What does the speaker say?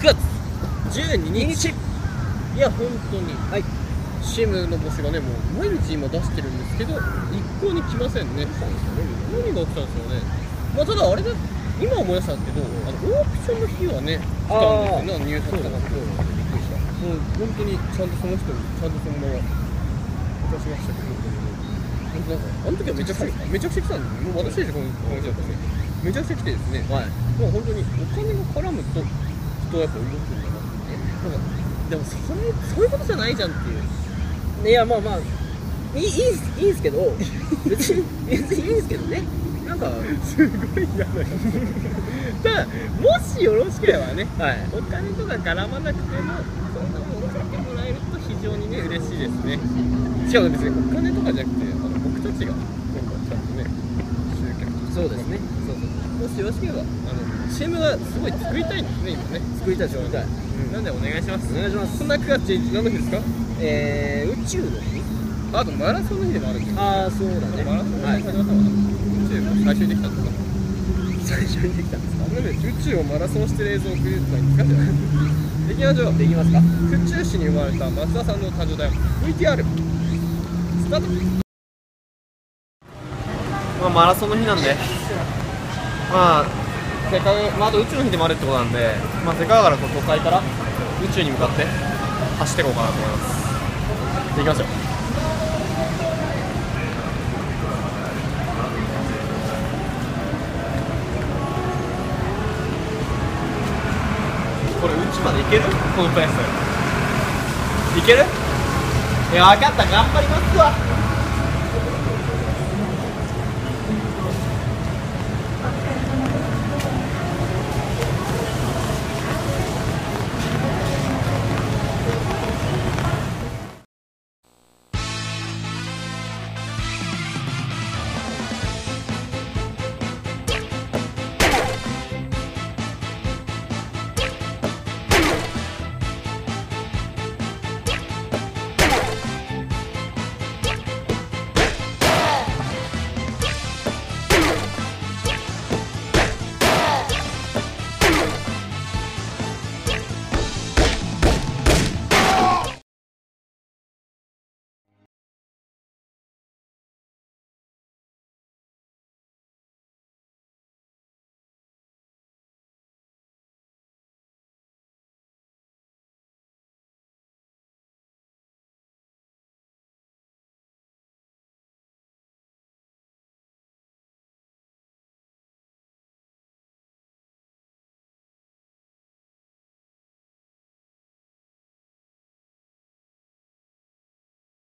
月12日。いや本当に、はい、CM の募集がね、もう毎日今出してるんですけど一向に来ませんね。何が起きたんですよね。まあただあれだ、今思い出したんですけど、オークションの日はね来たんですよね、入札とかも。びっくりした。もう本当にちゃんとその人にちゃんとそのまま渡しましたけど、なんかあの時はめちゃくちゃ来たんですよ。もう私たちこの人だったね、めちゃくちゃ来てですね、はい、もう本当にお金が絡むと人はやっぱ動くんだなって。なんかでもそういうことじゃないじゃんっていう。いやまあまあいいんすけど別にいいんですけどね。なんかすごい嫌なただもしよろしければね、はい、お金とか絡まなくてもそんなものを買ってもらえると非常にね嬉しいですね。しかも別にお金とかじゃなくて僕たちが今度はちゃんとね集客と。そうですね。もしよろしければCM がすごい作りたいんですね今ね。作りたい。なんでお願いします。お願いします。そんな9月1日何の日ですか？宇宙の日。あとマラソンの日でもあるんです。ああそうだね。マラソンの日始まったのかな。宇宙が最初にできたんですか？最初にできたんですか？なんで宇宙をマラソンしてる映像を送るとかいいんですか？じゃあできましょう。できますか？府中市に生まれた松田さんの誕生だよ。 VTR スタート。まあマラソンの日なんで、まあせっかく、あと宇宙の日でもあるってことなんで、まあせっかくだから都会から宇宙に向かって走っていこうかなと思います。できましょう。これ宇宙まで行ける？このペース。行ける？いや分かった、頑張りますわ。